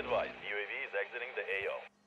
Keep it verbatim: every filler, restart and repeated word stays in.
advised, U A V is exiting the A O.